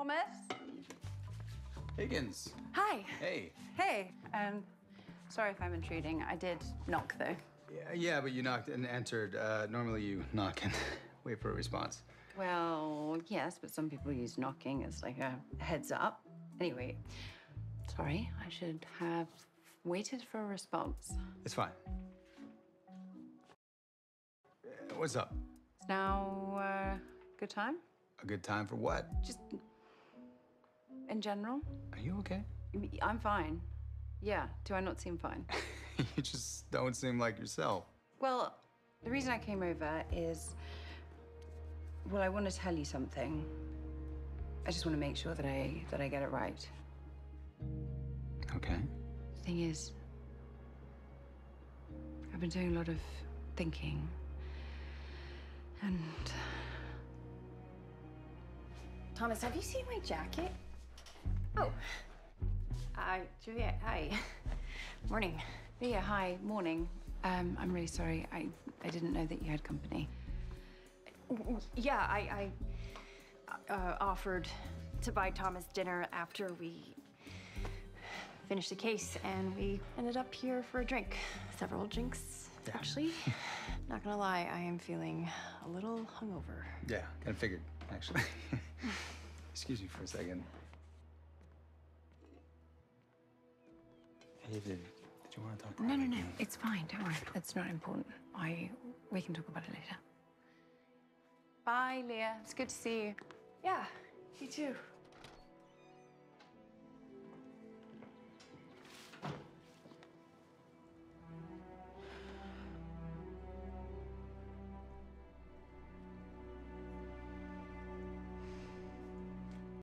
Thomas? Higgins. Hi. Hey. Hey. Sorry if I'm intruding. I did knock, though. Yeah, but you knocked and entered. Normally you knock and wait for a response. Well, yes, but some people use knocking as like a heads up. Anyway, sorry. I should have waited for a response. It's fine. What's up? It's now a good time? A good time for what? Just in general. Are you okay? I'm fine. Yeah, do I not seem fine? You just don't seem like yourself. Well, the reason I came over is, well, I want to tell you something. I just want to make sure that I get it right. Okay. The thing is, I've been doing a lot of thinking, and Thomas, have you seen my jacket? Oh. Juliet, hi. Morning. yeah, hi, morning. I'm really sorry. I didn't know that you had company. Yeah, I offered to buy Thomas dinner after we finished the case, and we ended up here for a drink. Several drinks, actually. Not gonna lie, I am feeling a little hungover. Yeah, kind of figured, actually. Excuse me for a second. Hey, did you want to talk? No. It's fine. Don't worry. It's not important. We can talk about it later. Bye, Leah. It's good to see you. Yeah, you too.